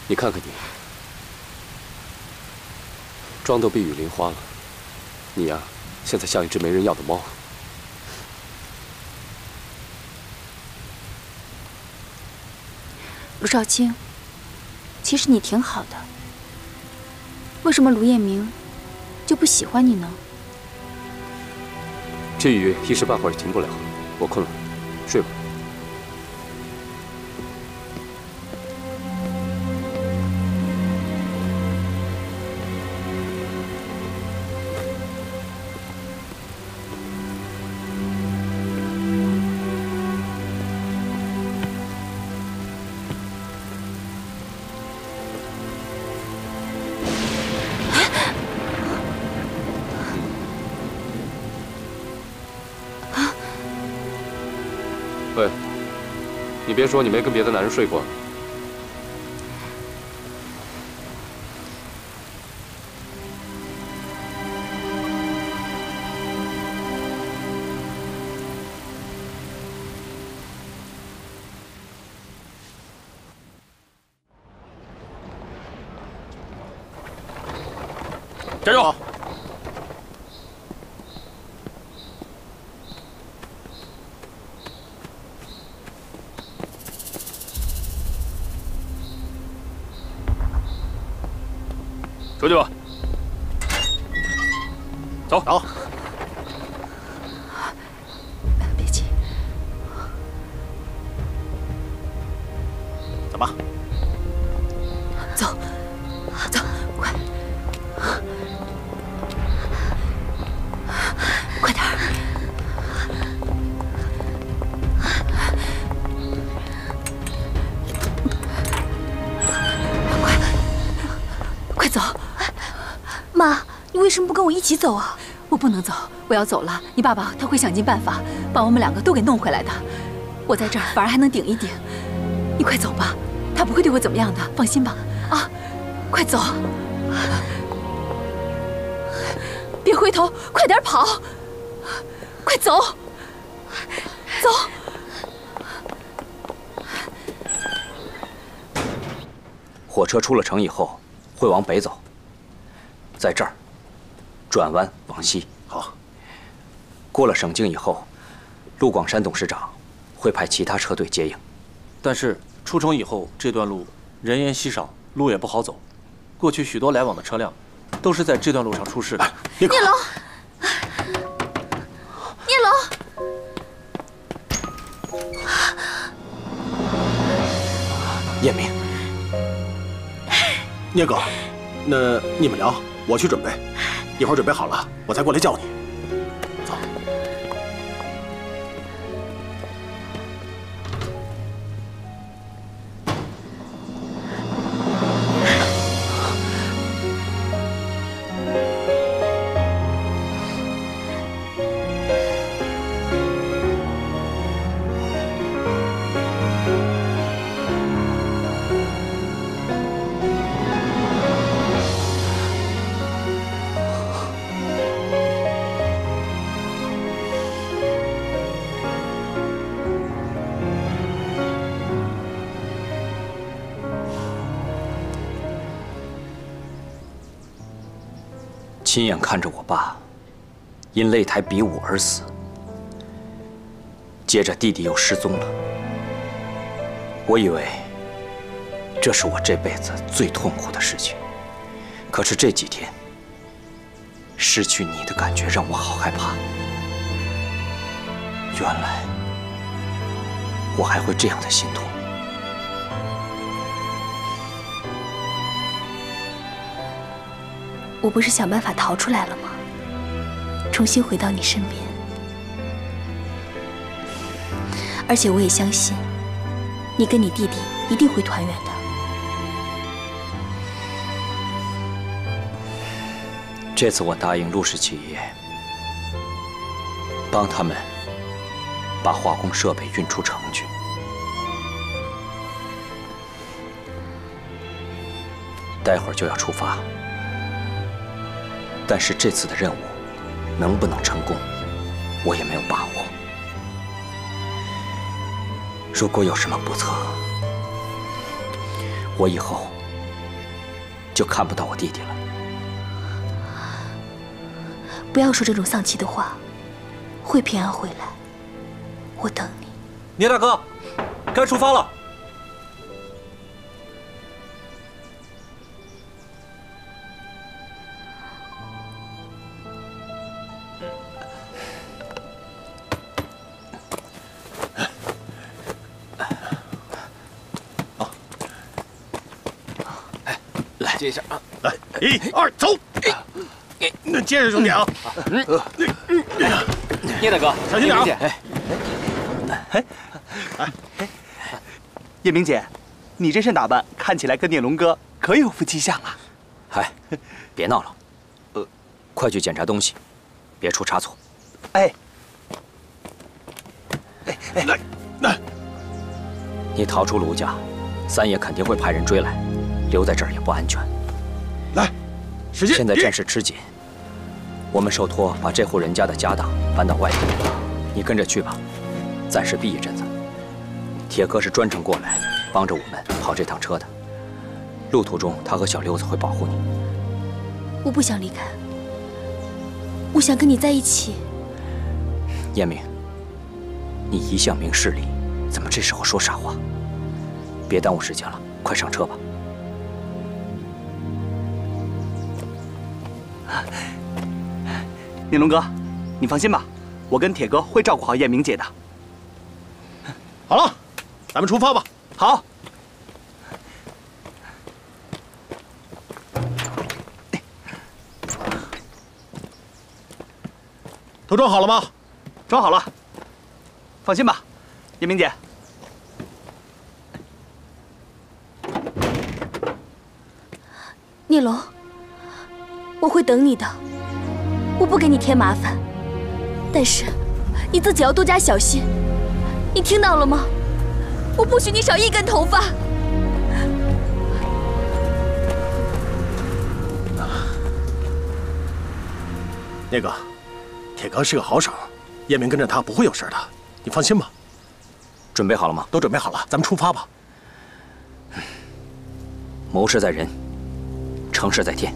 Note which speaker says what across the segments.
Speaker 1: 你看看你，妆都被雨淋花了，你呀，现在像一只没人要的猫。
Speaker 2: 卢少卿，其实你挺好的，为什么卢彦明就不喜欢你呢？
Speaker 1: 这雨一时半会儿停不了，我困了，睡吧。 喂，你别说你没跟别的男人睡过。
Speaker 3: 加油！ 出去吧，走。走。
Speaker 2: 别急，
Speaker 3: 怎么？
Speaker 2: 走，走，快，快点儿！快走！
Speaker 4: 妈，你为什么不跟我一起走啊？
Speaker 2: 我不能走，我要走了，你爸爸他会想尽办法把我们两个都给弄回来的。我在这儿反而还能顶一顶。你快走吧，他不会对我怎么样的，放心吧。啊，快走！别回头，快点跑！快走！走！
Speaker 5: 火车出了城以后，会往北走。 在这儿，转弯往西。
Speaker 3: 好。
Speaker 5: 过了省境以后，陆广山董事长会派其他车队接应。
Speaker 6: 但是出城以后，这段路人烟稀少，路也不好走。过去许多来往的车辆，都是在这段路上出事的。
Speaker 4: 聂龙，聂龙，
Speaker 5: 彦明，
Speaker 3: 聂哥，那你们聊。 我去准备，一会儿准备好了，我再过来叫你。走。
Speaker 5: 亲眼看着我爸因擂台比武而死，接着弟弟又失踪了。我以为这是我这辈子最痛苦的事情，可是这几天失去你的感觉让我好害怕。原来我还会这样的心痛。
Speaker 4: 我不是想办法逃出来了吗？重新回到你身边，而且我也相信，你跟你弟弟一定会团圆的。
Speaker 5: 这次我答应陆氏企业，帮他们把化工设备运出城去。待会儿就要出发。 但是这次的任务能不能成功，我也没有把握。如果有什么不测，我以后就看不到我弟弟了。
Speaker 4: 不要说这种丧气的话，会平安回来，我等你。
Speaker 6: 聂大哥，该出发了。
Speaker 5: 来，接一下啊！
Speaker 3: 来，1、2，走！那接着，兄弟啊！
Speaker 1: 聂大哥，
Speaker 3: 小心点啊！
Speaker 7: 叶明姐，你这身打扮看起来跟聂龙哥可有夫妻相啊！
Speaker 5: 嗨，别闹了，快去检查东西，别出差错。
Speaker 7: 哎，
Speaker 3: 来，
Speaker 5: 你逃出卢家，三爷肯定会派人追来，留在这儿也不安全。
Speaker 3: 来，使劲！
Speaker 5: 现在战事吃紧，我们受托把这户人家的家当搬到外地，你跟着去吧，暂时避一阵子。铁哥是专程过来帮着我们跑这趟车的，路途中他和小六子会保护你。
Speaker 4: 我不想离开，我想跟你在一起。
Speaker 5: 燕明，你一向明事理，怎么这时候说傻话？别耽误时间了，快上车吧。
Speaker 7: 聂龙哥，你放心吧，我跟铁哥会照顾好燕明姐的。
Speaker 3: 好了，咱们出发吧。
Speaker 7: 好。
Speaker 3: 都装好了吗？
Speaker 7: 装好了。放心吧，燕明姐。
Speaker 4: 聂龙，我会等你的，我不给你添麻烦，但是你自己要多加小心，你听到了吗？我不许你少一根头发。
Speaker 3: 那个，铁哥是个好手，叶明跟着他不会有事的，你放心吧。
Speaker 5: 准备好了吗？
Speaker 3: 都准备好了，咱们出发吧。
Speaker 5: 谋事在人，成事在天。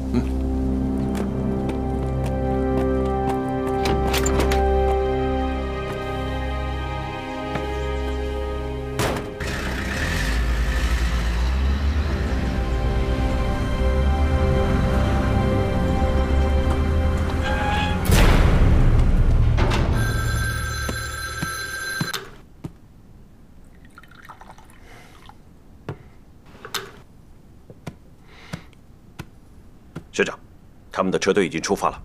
Speaker 8: 师长，他们的车队已经出发了。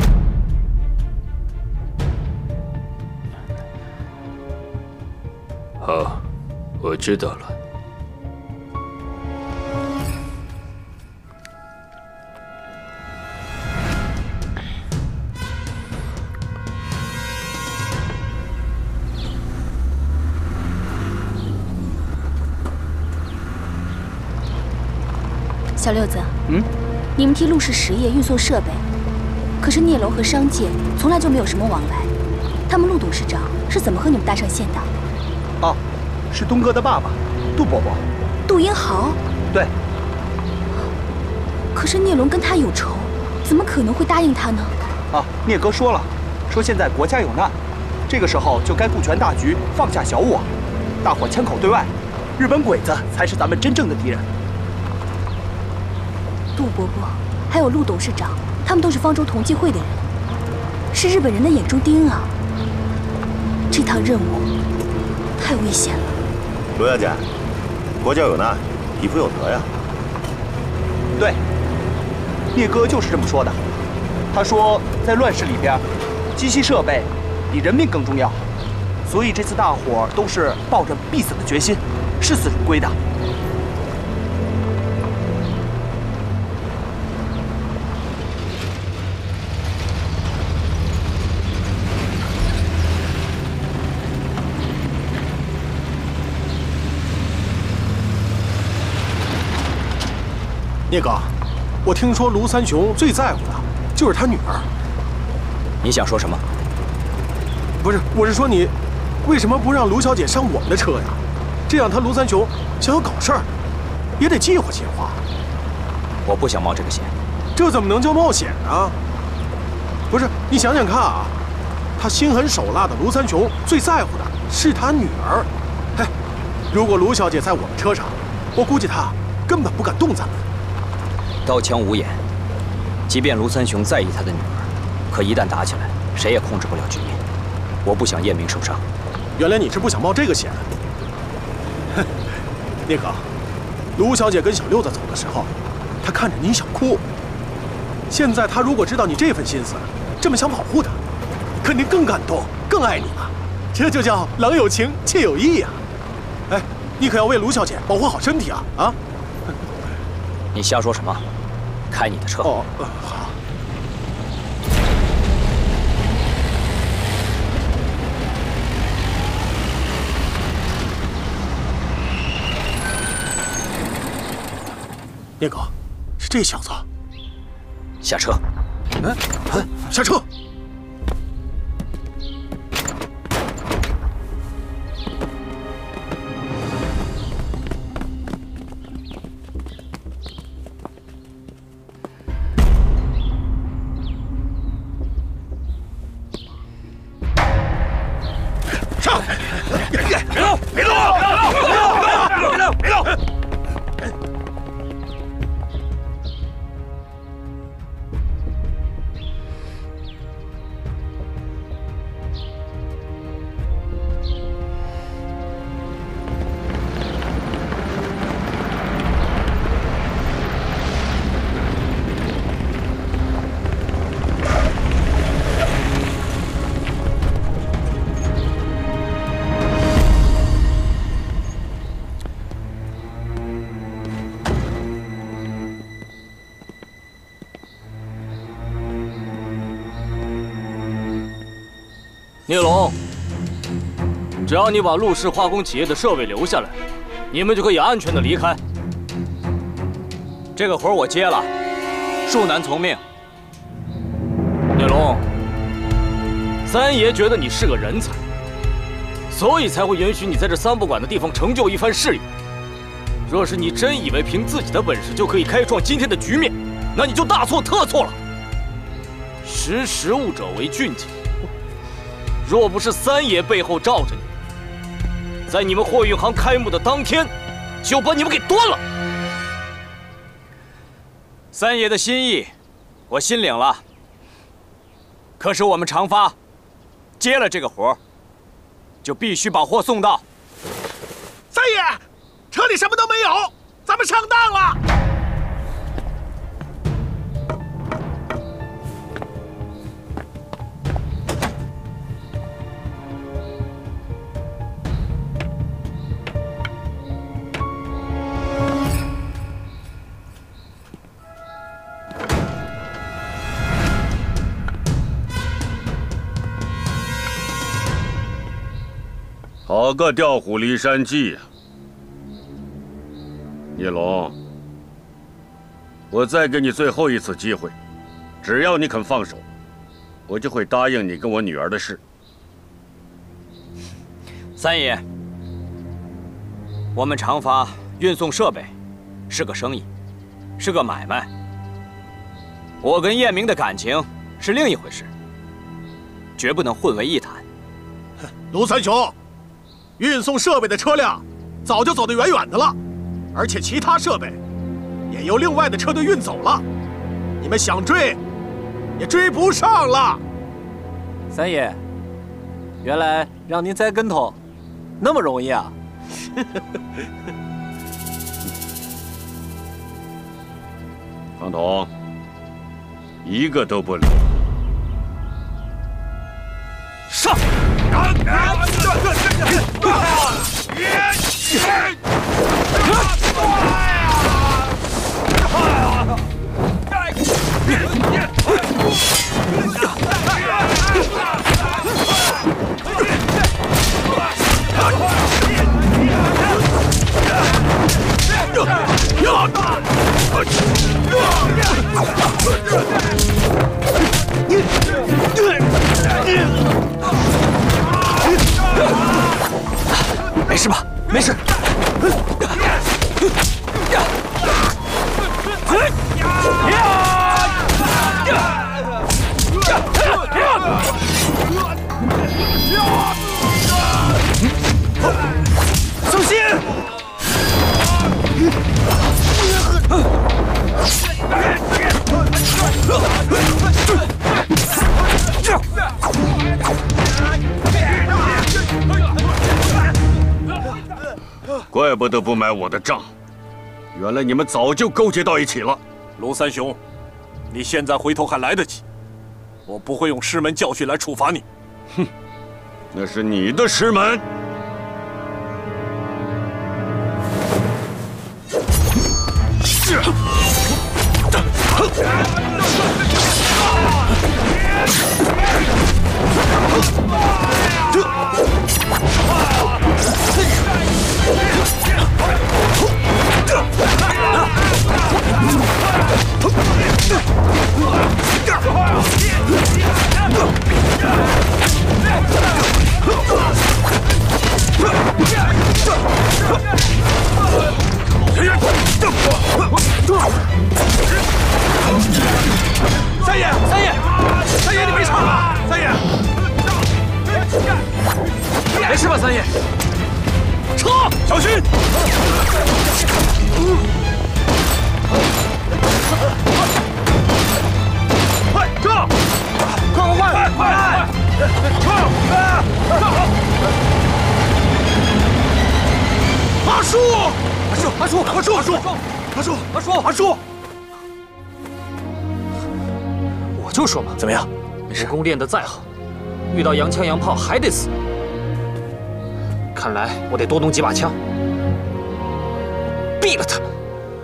Speaker 1: 好，我知道了。
Speaker 4: 小六子，你们替陆氏实业运送设备，可是聂龙和商界从来就没有什么往来，他们陆董事长是怎么和你们搭上线的？
Speaker 7: 哦，是东哥的爸爸，杜伯伯。
Speaker 4: 杜英豪？
Speaker 7: 对。
Speaker 4: 可是聂龙跟他有仇，怎么可能会答应他呢？
Speaker 7: 啊，聂哥说了，说现在国家有难，这个时候就该顾全大局，放下小我，大伙枪口对外，日本鬼子才是咱们真正的敌人。
Speaker 4: 杜伯伯还有陆董事长，他们都是方舟同济会的人，是日本人的眼中钉啊！这趟任务太危险了。
Speaker 8: 罗小姐，国家有难，匹夫有责呀。
Speaker 7: 对，聂哥就是这么说的。他说，在乱世里边，机器设备比人命更重要，所以这次大伙都是抱着必死的决心，视死如归的。
Speaker 3: 聂哥，我听说卢三雄最在乎的就是他女儿。
Speaker 5: 你想说什么？
Speaker 3: 不是，我是说你为什么不让卢小姐上我们的车呀？这样他卢三雄想要搞事儿，也得计划计划。
Speaker 5: 我不想冒这个险。
Speaker 3: 这怎么能叫冒险呢？不是，你想想看啊，他心狠手辣的卢三雄最在乎的是他女儿。哎，如果卢小姐在我们车上，我估计他根本不敢动咱们。
Speaker 5: 刀枪无眼，即便卢三雄在意他的女儿，可一旦打起来，谁也控制不了局面。我不想叶明受伤。
Speaker 3: 原来你是不想冒这个险。哼，聂哥，卢小姐跟小六子走的时候，她看着你想哭。现在她如果知道你这份心思，这么想保护她，肯定更感动，更爱你了。这就叫郎有情，妾有意呀。哎，你可要为卢小姐保护好身体啊！啊！
Speaker 5: 你瞎说什么？开你的车。
Speaker 3: 哦，好。聂哥，是这小子。
Speaker 5: 下车。
Speaker 3: 下车。上！别动！别动！别动！
Speaker 6: 聂龙，只要你把陆氏化工企业的设备留下来，你们就可以安全的离开。
Speaker 5: 这个活我接了，恕难从命。
Speaker 6: 聂龙，三爷觉得你是个人才，所以才会允许你在这三不管的地方成就一番事业。若是你真以为凭自己的本事就可以开创今天的局面，那你就大错特错了。识物者为俊杰。若不是三爷背后罩着你，在你们货运行开幕的当天，就把你们给端了。
Speaker 5: 三爷的心意，我心领了。可是我们长发接了这个活，就必须把货送到。
Speaker 3: 三爷，车里什么都没有，咱们上当了。
Speaker 9: 好个调虎离山计呀！聂龙，我再给你最后一次机会，只要你肯放手，我就会答应你跟我女儿的事。
Speaker 5: 三爷，我们长发运送设备是个生意，是个买卖。我跟叶明的感情是另一回事，绝不能混为一谈。
Speaker 3: 卢三雄，运送设备的车辆早就走得远远的了，而且其他设备也由另外的车队运走了，你们想追也追不上了。
Speaker 6: 三爷，原来让您栽跟头那么容易啊！
Speaker 9: 方彤，一个都不留。
Speaker 6: 上！
Speaker 5: 没事吧？没事。
Speaker 9: 不得不买我的账。原来你们早就勾结到一起了。
Speaker 10: 卢三雄，你现在回头还来得及，我不会用师门教训来处罚你。
Speaker 9: 哼，那是你的师门。
Speaker 10: 三爷，三爷，你没事吧？三爷，
Speaker 6: 没事吧？三爷，
Speaker 10: 撤，小心！快撤！快！撤！阿叔！
Speaker 6: 我就说嘛，
Speaker 10: 怎么样？
Speaker 6: 武功练得再好，遇到洋枪洋炮还得死。看来我得多弄几把枪，毙了他们。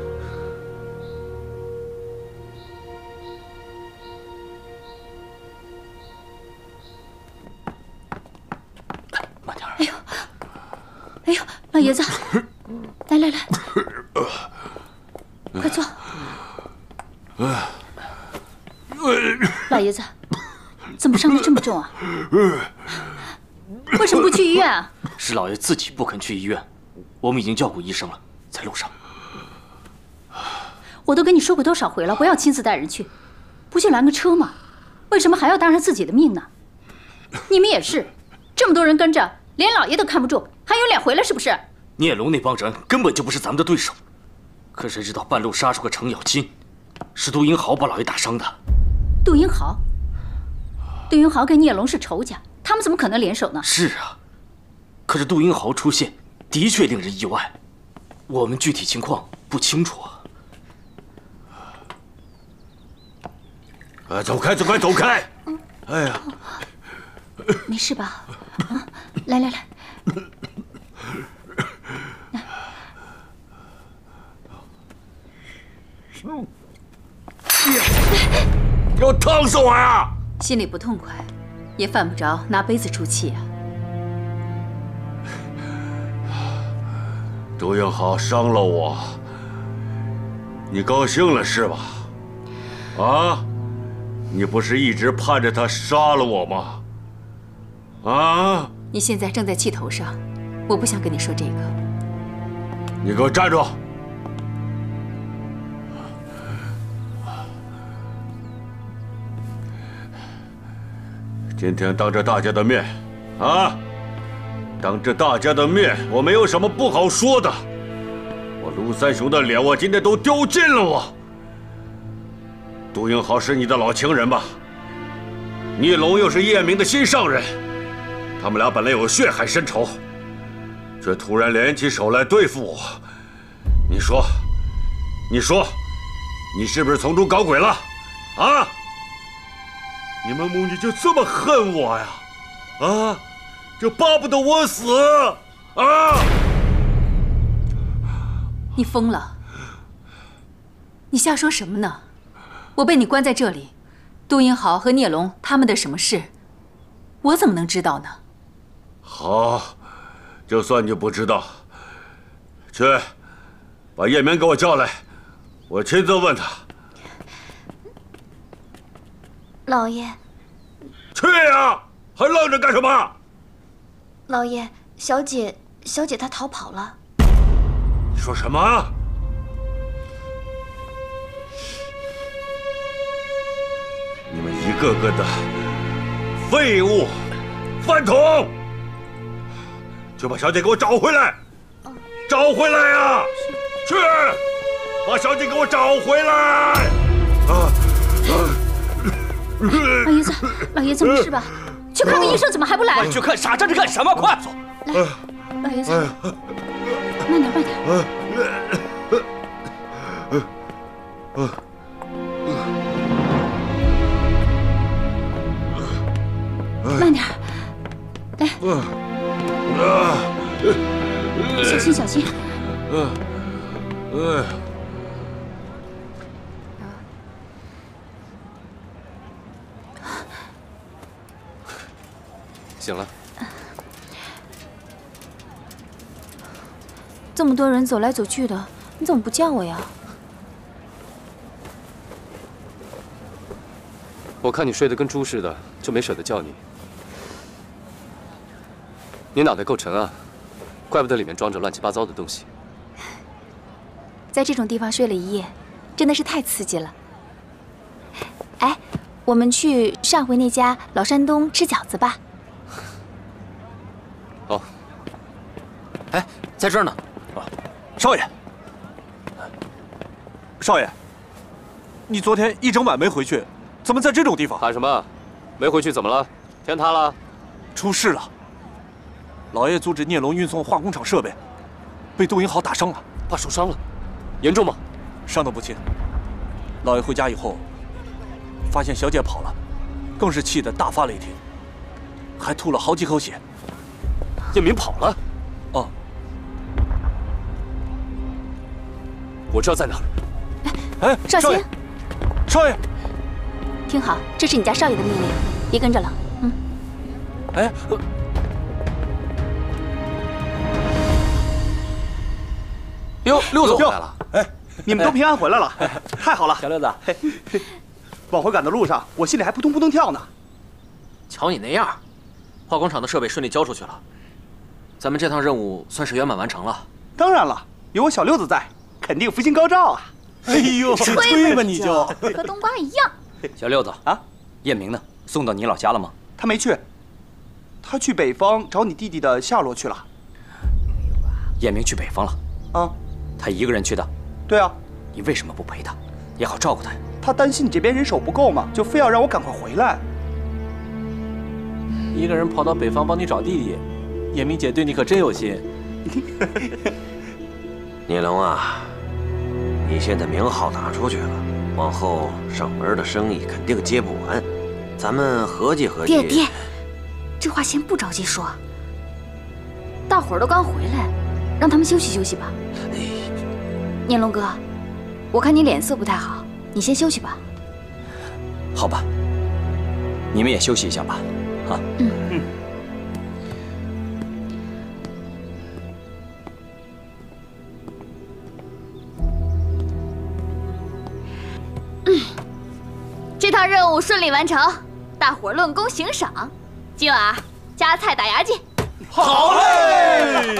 Speaker 10: 慢点。
Speaker 4: 哎呦，老爷子，来，快坐。老爷子，怎么伤得这么重啊？为什么不去医院啊？
Speaker 6: 是老爷自己不肯去医院，我们已经叫过医生了，在路上。
Speaker 4: 我都跟你说过多少回了，不要亲自带人去，不就拦个车吗？为什么还要搭上自己的命呢？你们也是，这么多人跟着，连老爷都看不住，还有脸回来是不是？
Speaker 6: 聂龙那帮人根本就不是咱们的对手，可谁知道半路杀出个程咬金，是杜英豪把老爷打伤的。
Speaker 4: 杜英豪跟聂龙是仇家，他们怎么可能联手呢？
Speaker 6: 是啊，可是杜英豪出现的确令人意外，我们具体情况不清楚啊。
Speaker 9: 走开！哎呀，
Speaker 4: 没事吧？啊，来，
Speaker 9: 要烫死我呀！
Speaker 2: 心里不痛快，也犯不着拿杯子出气啊。
Speaker 9: 杜英豪伤了我，你高兴了是吧？啊，你不是一直盼着他杀了我吗？啊！
Speaker 2: 你现在正在气头上，我不想跟你说这个。
Speaker 9: 你给我站住！今天当着大家的面，当着大家的面，我没有什么不好说的。我卢三雄的脸，我今天都丢尽了。我，杜英豪是你的老情人吧？聂龙又是叶明的心上人，他们俩本来有血海深仇，却突然联起手来对付我。你说，你是不是从中搞鬼了？啊？你们母女就这么恨我呀？啊，就巴不得我死啊！
Speaker 2: 你疯了！你瞎说什么呢？我被你关在这里，杜英豪和聂龙他们的什么事，我怎么能知道呢？
Speaker 9: 好，就算你不知道，去把叶明给我叫来，我亲自问他。
Speaker 4: 老爷，
Speaker 9: 去呀！还愣着干什么？
Speaker 4: 老爷，小姐她逃跑了。
Speaker 9: 你说什么？你们一个个的废物、饭桶！去把小姐给我找回来！找回来呀！去，把小姐给我找回来！
Speaker 4: 老爷子没事吧？去看看医生，怎么还不来？
Speaker 6: 快去看，傻站着干什么？快走！
Speaker 4: 来，老爷子，
Speaker 2: 慢点，慢点。慢点，来，小心，小心。
Speaker 1: 醒了。
Speaker 4: 这么多人走来走去的，你怎么不叫我呀？
Speaker 1: 我看你睡得跟猪似的，就没舍得叫你。你脑袋够沉啊，怪不得里面装着乱七八糟的东西。
Speaker 4: 在这种地方睡了一夜，真的是太刺激了。哎，我们去上回那家老山东吃饺子吧。
Speaker 1: 哦。
Speaker 6: 哎，在这儿呢。
Speaker 10: 少爷，少爷，你昨天一整晚没回去，怎么在这种地方？
Speaker 1: 喊什么？没回去怎么了？天塌了？
Speaker 10: 出事了！老爷阻止聂龙运送化工厂设备，被杜英豪打伤了。
Speaker 1: 爸受伤了，严重吗？
Speaker 10: 伤得不轻。老爷回家以后，发现小姐跑了，更是气得大发雷霆，还吐了好几口血。
Speaker 1: 叶明跑了？
Speaker 10: 哦。
Speaker 1: 我知道在哪儿。
Speaker 10: 哎，
Speaker 4: 少卿，
Speaker 10: 少爷，
Speaker 4: 听好，这是你家少爷的命令，别跟着了。嗯。
Speaker 10: 哎，
Speaker 6: 哟，六总回来了。
Speaker 7: 哎，你们都平安回来了，太好了。
Speaker 6: 小六子，
Speaker 7: 往回赶的路上，我心里还扑通扑通跳呢。
Speaker 6: 瞧你那样，化工厂的设备顺利交出去了，咱们这趟任务算是圆满完成了。
Speaker 7: 当然了，有我小六子在，肯定福星高照啊！
Speaker 3: 哎呦，吹吧你就
Speaker 4: 和冬瓜一样。
Speaker 5: 小六子
Speaker 7: 啊，
Speaker 5: 叶明呢？送到你老家了吗？
Speaker 7: 他没去，他去北方找你弟弟的下落去了。
Speaker 5: 叶明去北方了？
Speaker 7: 啊，
Speaker 5: 他一个人去的？
Speaker 7: 对啊。
Speaker 5: 你为什么不陪他，也好照顾他呀？
Speaker 7: 他担心你这边人手不够嘛，就非要让我赶快回来。
Speaker 10: 一个人跑到北方帮你找弟弟，叶明姐对你可真有心。
Speaker 11: 聂龙啊，你现在名号打出去了，往后上门的生意肯定接不完，咱们合计合计。
Speaker 4: 爹，这话先不着急说，大伙儿都刚回来，让他们休息休息吧。聂龙哥，我看你脸色不太好，你先休息吧。
Speaker 5: 好吧，你们也休息一下吧，啊。
Speaker 4: 这趟任务顺利完成，大伙儿论功行赏，今晚加菜打牙祭。
Speaker 3: 好嘞！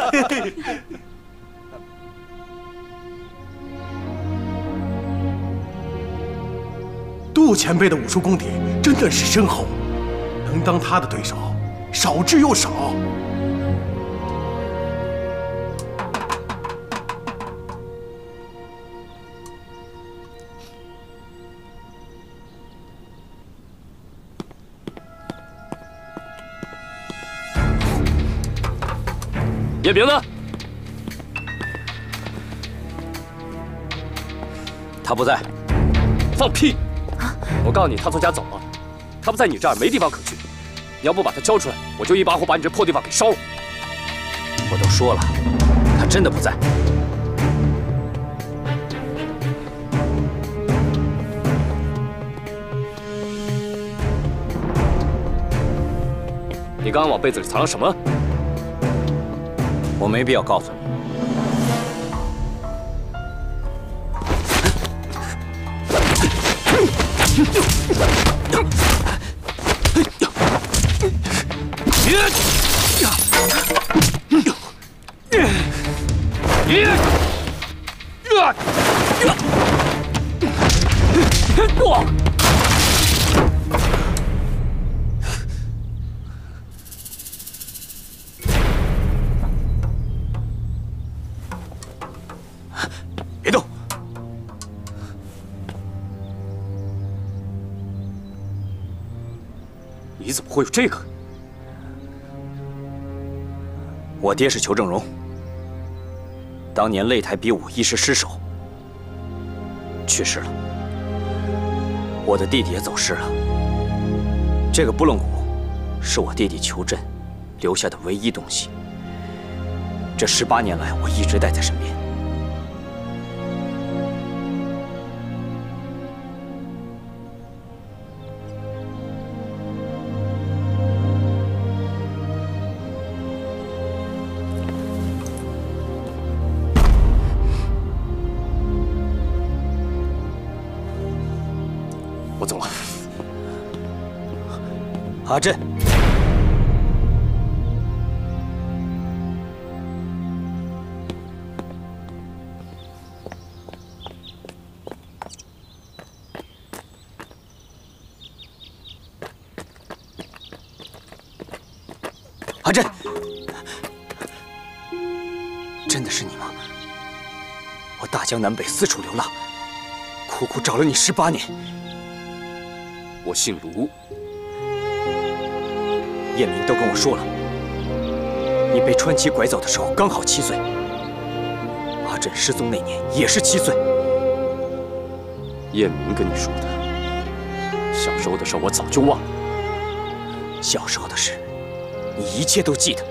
Speaker 3: 杜前辈的武术功底真的是深厚，能当他的对手少之又少。
Speaker 1: 叶明呢？
Speaker 5: 他不在。
Speaker 1: 放屁！我告诉你，他从家走了。他不在你这儿，没地方可去。你要不把他交出来，我就一把火把你这破地方给烧了。
Speaker 5: 我都说了，他真的不在。
Speaker 1: 你刚刚往被子里藏了什么？
Speaker 5: 我没必要告诉你。
Speaker 1: 别动！你怎么会有这个？
Speaker 5: 我爹是裘正荣， 当年擂台比武一时失手，去世了。我的弟弟也走失了。这个拨浪鼓是我弟弟裘震留下的唯一东西。这18年来，我一直带在身边。
Speaker 1: 我走了。
Speaker 5: 阿震，阿震，真的是你吗？我大江南北四处流浪，苦苦找了你18年。
Speaker 1: 我姓卢，
Speaker 5: 叶明都跟我说了，你被川崎拐走的时候刚好7岁。阿震失踪那年也是7岁。
Speaker 1: 叶明跟你说的，小时候的事我早就忘了。
Speaker 5: 小时候的事，你一切都记得。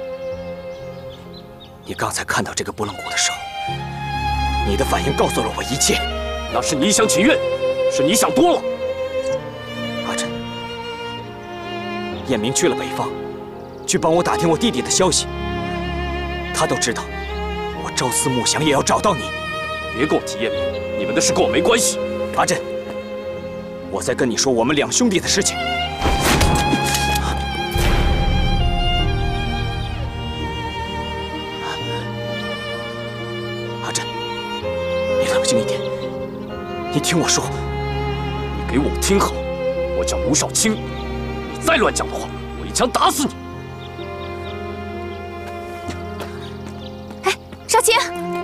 Speaker 5: 你刚才看到这个拨浪鼓的时候，你的反应告诉了我一切。
Speaker 1: 那是你一厢情愿，是你想多了。
Speaker 5: 阿震，叶明去了北方，去帮我打听我弟弟的消息。他都知道，我朝思暮想也要找到你。
Speaker 1: 别跟我提叶明，你们的事跟我没关系。
Speaker 5: 阿震，我在跟你说我们两兄弟的事情。阿震，你冷静一点，你听我说。
Speaker 1: 你给我听好，我叫卢少卿，你再乱讲的话，我一枪打死你！
Speaker 4: 哎，少卿，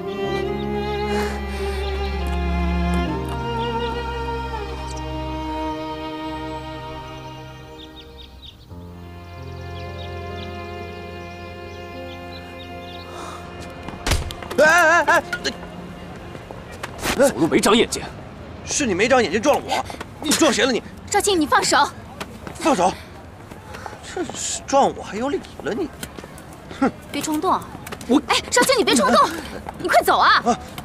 Speaker 1: 走路没长眼睛，
Speaker 11: 是你没长眼睛撞了我，你撞谁了你？
Speaker 4: 少卿，你放手！
Speaker 11: 放手！真是撞我还有理了你！哼！
Speaker 4: 别冲动！哎，少卿，你别冲动，你快走啊！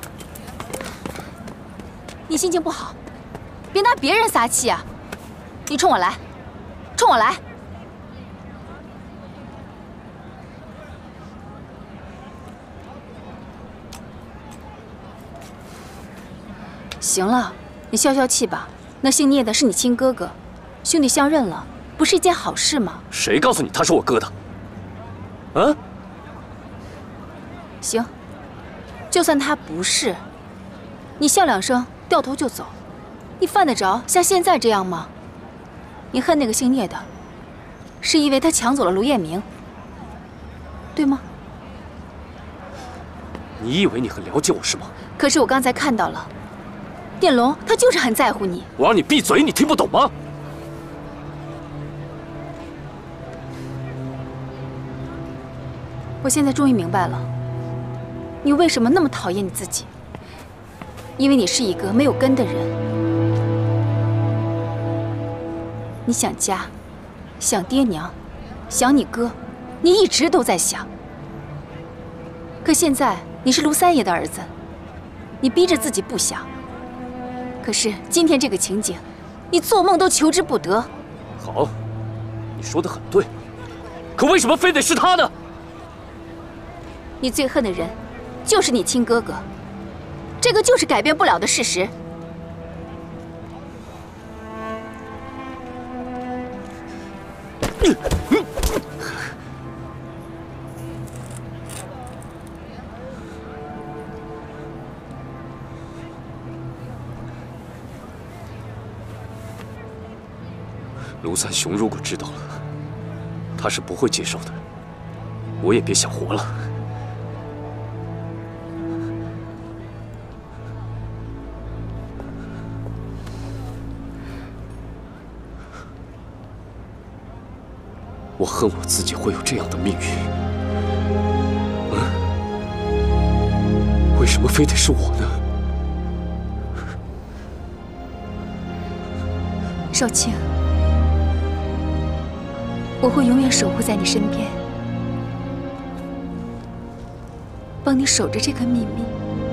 Speaker 4: 你心情不好，别拿别人撒气啊！你冲我来，冲我来！行了，你消消气吧。那姓聂的是你亲哥哥，兄弟相认了，不是一件好事吗？
Speaker 1: 谁告诉你他是我哥的？啊？
Speaker 4: 行，就算他不是，你笑两声，掉头就走，你犯得着像现在这样吗？你恨那个姓聂的，是因为他抢走了卢彦明，对吗？
Speaker 1: 你以为你很了解我是吗？
Speaker 4: 可是我刚才看到了。电龙，他就是很在乎你。
Speaker 1: 我让你闭嘴，你听不懂吗？
Speaker 4: 我现在终于明白了，你为什么那么讨厌你自己。因为你是一个没有根的人，你想家，想爹娘，想你哥，你一直都在想。可现在你是卢三爷的儿子，你逼着自己不想。可是今天这个情景，你做梦都求之不得。
Speaker 1: 好，你说的很对，可为什么非得是他呢？
Speaker 4: 你最恨的人，就是你亲哥哥，这个就是改变不了的事实。
Speaker 1: 卢三雄如果知道了，他是不会接受的。我也别想活了。我恨我自己会有这样的命运。 么非得是我呢？
Speaker 2: 少卿，我会永远守护在你身边，帮你守着这个秘密。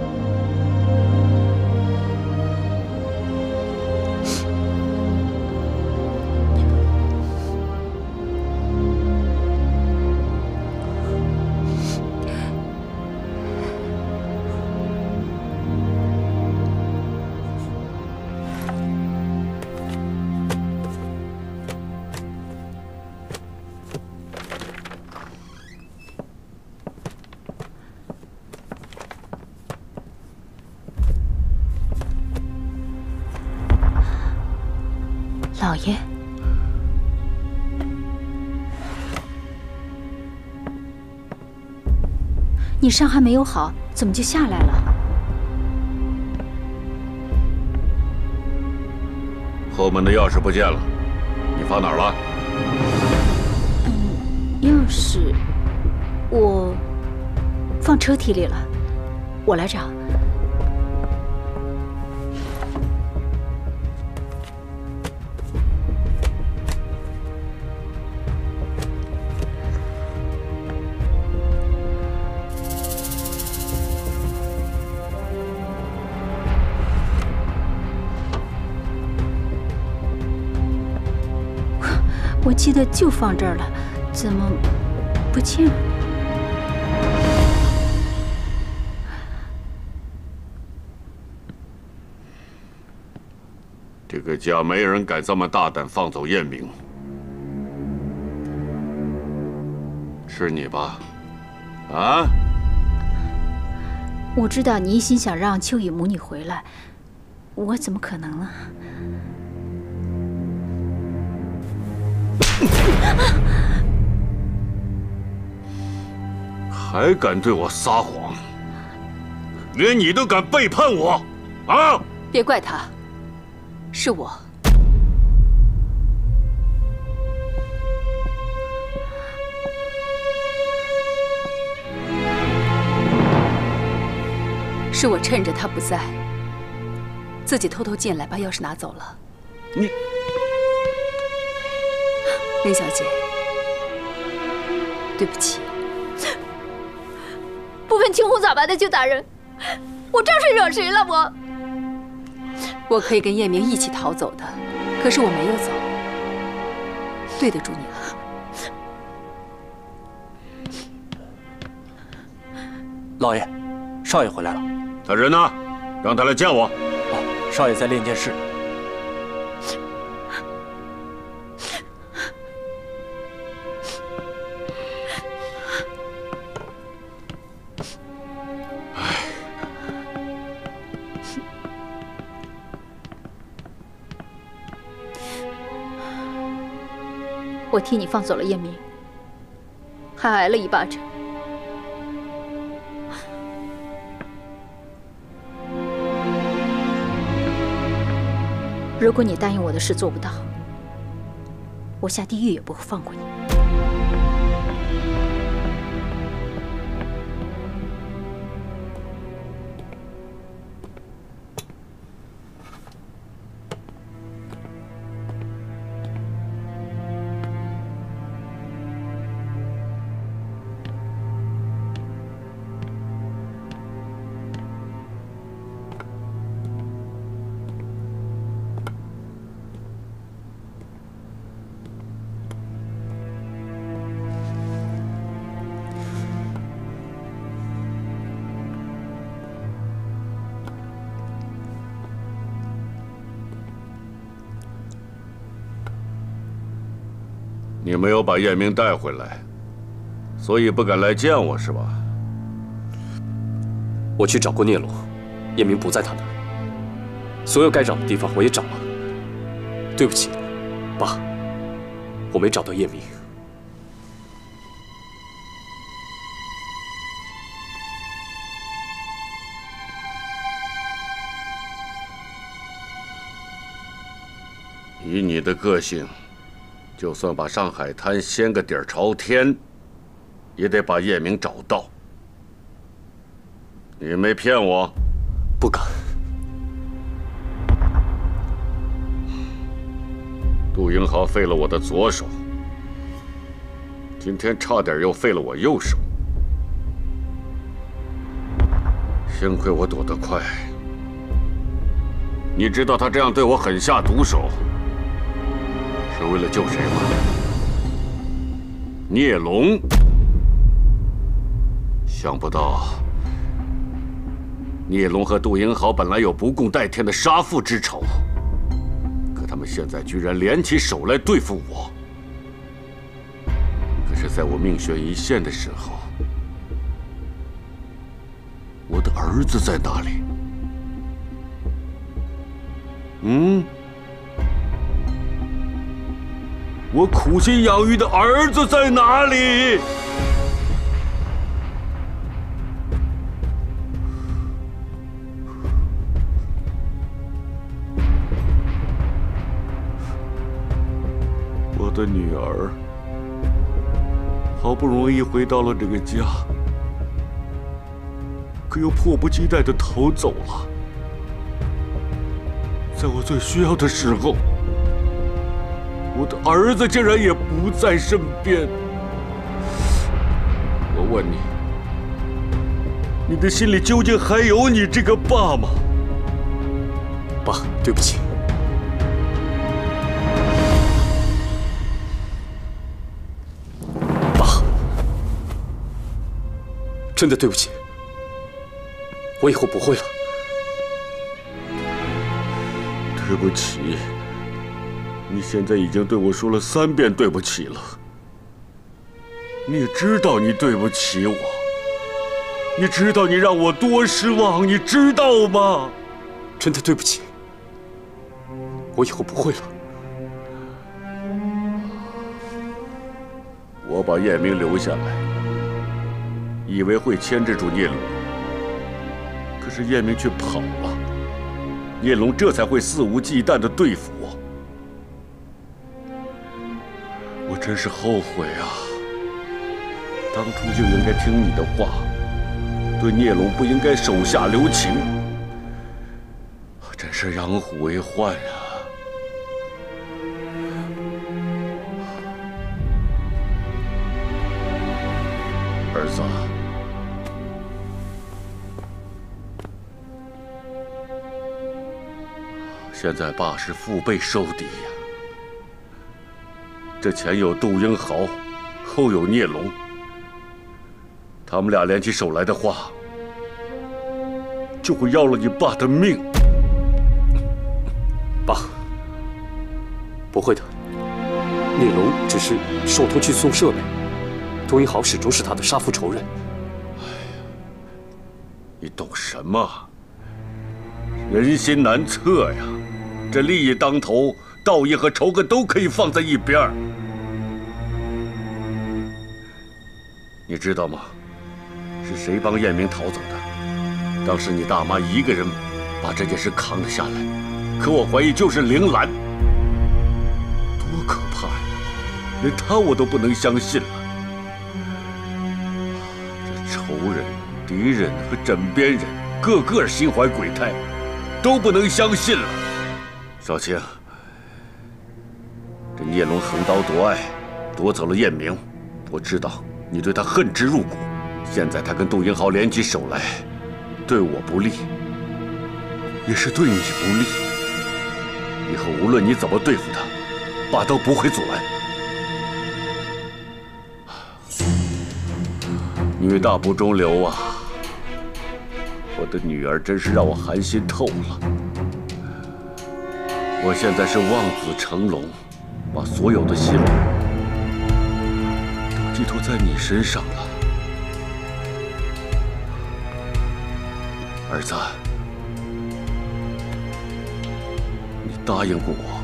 Speaker 2: 老爷，你伤还没有好，怎么就下来了？
Speaker 9: 后门的钥匙不见了，你放哪儿了？
Speaker 2: 钥匙我放车屉里了，我来找。我记得就放这儿了，怎么不见了？
Speaker 9: 这个家没人敢这么大胆放走燕明，是你吧？啊？
Speaker 2: 我知道你一心想让秋雨母女回来，我怎么可能啊？
Speaker 9: 还敢对我撒谎？连你都敢背叛我，啊！
Speaker 2: 别怪他，是我。是我趁着他不在，自己偷偷进来把钥匙拿走了。
Speaker 9: 你，
Speaker 2: 林小姐，对不起。
Speaker 4: 不分青红皂白的就打人，我招谁惹谁了？
Speaker 2: 我可以跟叶明一起逃走的，可是我没有走，对得住你
Speaker 10: 了。老爷，少爷回来了。
Speaker 9: 他人呢？让他来见我。
Speaker 10: 哦，少爷在炼剑室。
Speaker 2: 我替你放走了叶明，还挨了一巴掌。如果你答应我的事做不到，我下地狱也不会放过你。
Speaker 9: 你没有把燕明带回来，所以不敢来见我，是吧？
Speaker 1: 我去找过聂龙，燕明不在他那儿。所有该找的地方我也找了。对不起，爸，我没找到燕明。
Speaker 9: 以你的个性，就算把上海滩掀个底儿朝天，也得把叶明找到。 你没骗我？
Speaker 1: 不敢。
Speaker 9: 杜英豪废了我的左手，今天差点又废了我右手。幸亏我躲得快。你知道他这样对我狠下毒手，是为了救谁吗？聂龙。想不到，聂龙和杜英豪本来有不共戴天的杀父之仇，可他们现在居然联起手来对付我。可是，在我命悬一线的时候，我的儿子在哪里？我苦心养育的儿子在哪里？我的女儿好不容易回到了这个家，可又迫不及待地逃走了。在我最需要的时候，我的儿子竟然也不在身边。我问你，你的心里究竟还有你这个爸吗？
Speaker 1: 爸，对不起。爸，真的对不起，我以后不会了。
Speaker 9: 对不起。你现在已经对我说了3遍对不起了。你也知道你对不起我，你知道你让我多失望，你知道吗？
Speaker 1: 真的对不起，我以后不会了。
Speaker 9: 我把燕明留下来，以为会牵制住聂龙，可是燕明却跑了，聂龙这才会肆无忌惮地对付我。我真是后悔啊！当初就应该听你的话，对聂龙不应该手下留情，真是养虎为患啊！儿子，现在爸是腹背受敌呀。这前有杜英豪，后有聂龙，他们俩联起手来的话，就会要了你爸的命。
Speaker 1: 爸，不会的，聂龙只是受托去送设备，杜英豪始终是他的杀父仇人。
Speaker 9: 哎呀，你懂什么？人心难测呀，这利益当头，道义和仇恨都可以放在一边儿。你知道吗？是谁帮燕明逃走的？当时你大妈一个人把这件事扛了下来，可我怀疑就是铃兰。多可怕呀！连她我都不能相信了。这仇人、敌人和枕边人，个个心怀鬼胎，都不能相信了。少卿，这聂龙横刀夺爱，夺走了燕明，我知道你对他恨之入骨。现在他跟杜英豪联起手来，对我不利，也是对你不利。以后无论你怎么对付他，爸都不会阻拦。女大不中留啊！我的女儿真是让我寒心透了。我现在是望子成龙，把所有的希望都寄托在你身上了。儿子，你答应过我，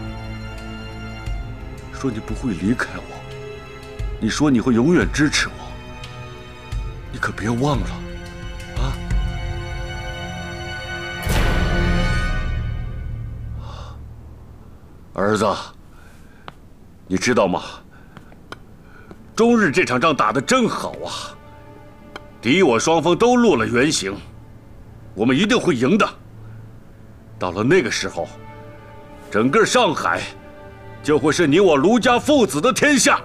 Speaker 9: 说你不会离开我，你说你会永远支持我，你可别忘了啊！儿子，你知道吗？中日这场仗打得真好啊！敌我双方都落了原形。 我们一定会赢的。到了那个时候，整个上海就会是你我卢家父子的天下。